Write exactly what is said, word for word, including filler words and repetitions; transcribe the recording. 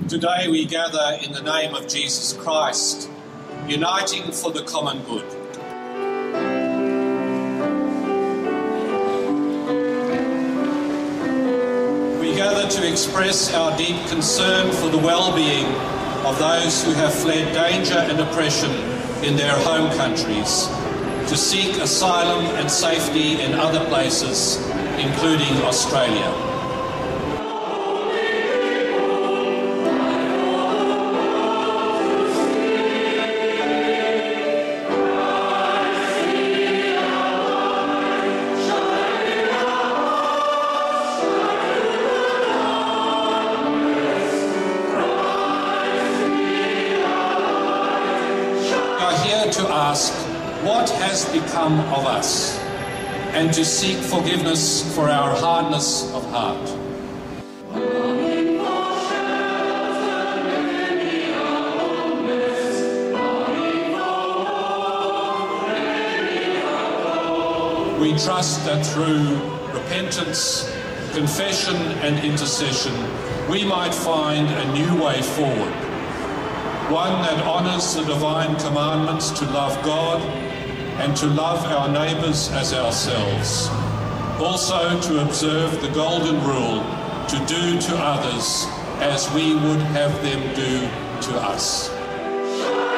Today we gather in the name of Jesus Christ, uniting for the common good. We gather to express our deep concern for the well-being of those who have fled danger and oppression in their home countries, to seek asylum and safety in other places, including Australia. To ask, what has become of us, and to seek forgiveness for our hardness of heart. We trust that through repentance, confession and intercession, we might find a new way forward. One that honours the divine commandments to love God and to love our neighbours as ourselves. Also to observe the golden rule to do to others as we would have them do to us.